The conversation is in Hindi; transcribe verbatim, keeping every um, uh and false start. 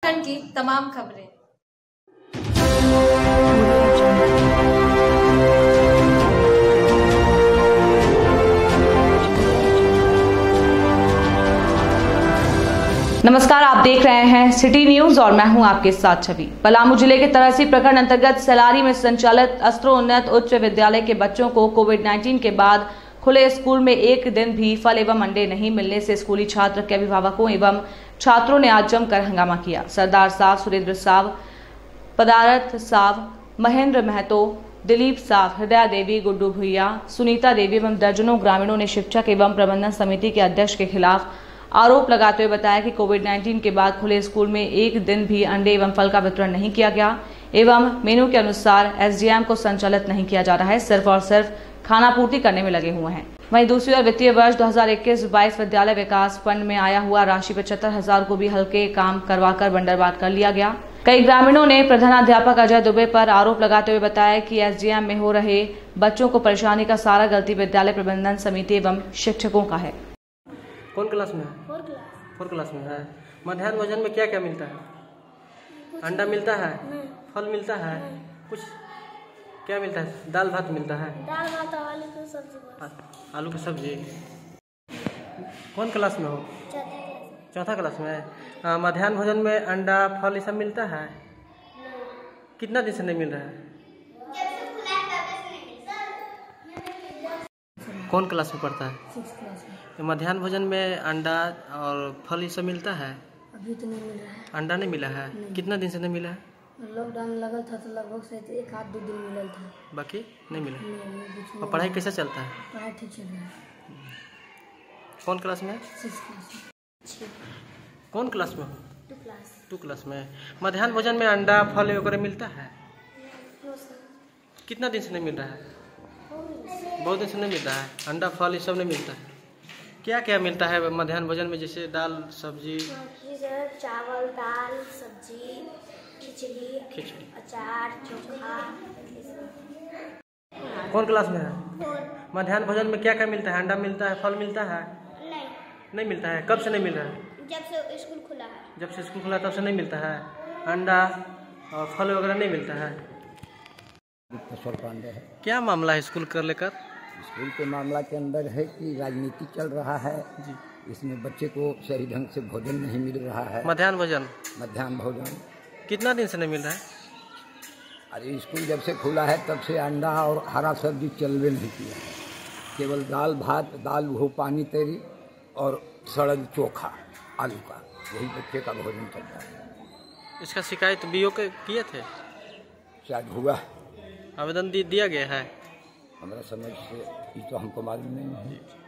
की तमाम खबरें। नमस्कार, आप देख रहे हैं सिटी न्यूज और मैं हूं आपके साथ छवि। पलामू जिले के तरसी प्रखंड अंतर्गत सलारी में संचालित अस्त्रोन्नत उच्च विद्यालय के बच्चों को कोविड उन्नीस के बाद खुले स्कूल में एक दिन भी फल एवं अंडे नहीं मिलने से स्कूली छात्र के अभिभावकों एवं छात्रों ने आज जमकर हंगामा किया। सरदार साहब, सुरेंद्र साहब, पदारथ साहब, महेंद्र महतो, दिलीप साहब, हृदय देवी, गुड्डू भुइया, सुनीता देवी एवं दर्जनों ग्रामीणों ने शिक्षक एवं प्रबंधन समिति के अध्यक्ष के खिलाफ आरोप लगाते हुए बताया कि कोविड उन्नीस के बाद खुले स्कूल में एक दिन भी अंडे एवं फल का वितरण नहीं किया गया एवं मेनू के अनुसार एसडीएम को संचालित नहीं किया जा रहा है, सिर्फ और सिर्फ खाना पूर्ति करने में लगे हुए हैं। वहीं दूसरी ओर वित्तीय वर्ष दो हज़ार इक्कीस बाईस विद्यालय विकास फंड में आया हुआ राशि पचहत्तर हजार को भी हल्के काम करवाकर बंडरबांट कर लिया गया। कई ग्रामीणों ने प्रधानाध्यापक अजय दुबे पर आरोप लगाते हुए बताया कि एसडीएम में हो रहे बच्चों को परेशानी का सारा गलती विद्यालय प्रबंधन समिति एवं शिक्षकों का है। कौन क्लास में है? Four class. फोर क्लास में है। मध्याह्न भोजन में क्या क्या मिलता है? अंडा मिलता है, फल मिलता है, कुछ क्या मिलता है? दाल भात मिलता है, दाल भात और आलू की सब्जी। आलू की सब्जी। कौन क्लास में हो? चौथा क्लास में है। मध्याह्न भोजन में अंडा फल ये सब मिलता है? कितना दिन से नहीं मिल रहा है? कौन क्लास में पढ़ता है? सिक्स क्लास में। मध्याह्न भोजन में अंडा और फल ये सब मिलता है? अभी तो नहीं मिल रहा है। अंडा नहीं मिला है? नहीं। कितना दिन से नहीं मिला है? लॉकडाउन लगल था तो लगभग से एक आध दो दिन मिलल था, बाकी नहीं मिला। नहीं, नहीं, बीच में और पढ़ाई कैसा चलता है? पढ़ाई ठीक चल रहा है। कौन क्लास में? सिक्स क्लास में। कौन क्लास में हो? To class. टू क्लास में। मध्याह्न भोजन में अंडा फल वगैरह मिलता है? कितना दिन से नहीं मिल रहा है? बहुत दिन से नहीं मिल रहा है। अंडा फल ये सब नहीं मिलता है। क्या क्या मिलता है मध्याह्न भोजन में? जैसे दाल सब्जी, चावल, दाल, सब्जी, खिचड़ी, खिचड़ी, अचार, चोखा। कौन क्लास में है? मध्याह्न भोजन में क्या क्या मिलता है? अंडा मिलता है, फल मिलता है? नहीं, नहीं मिलता है। कब से नहीं मिल रहा है? जब से स्कूल खुला है। जब से स्कूल खुला तब से नहीं मिलता है। अंडा और फल वगैरह नहीं मिलता है। पांडे है। क्या मामला है स्कूल कर लेकर? स्कूल के मामला के अंदर है कि राजनीति चल रहा है जी। इसमें बच्चे को सही ढंग से भोजन नहीं मिल रहा है। मध्याह्न भोजन मध्याह्न भोजन कितना दिन से नहीं मिल रहा है? अरे स्कूल जब से खुला है तब से अंडा और हरा सब्जी चलवे नहीं किया है। केवल दाल भात, दाल वो पानी तेरी और सड़द चोखा आलू का, यही बच्चे का भोजन चलता है। इसका शिकायत बीओ के किए थे? शायद हुआ, आवेदन दिया गया है। हमारा समझ से ये तो हमको मालूम नहीं है।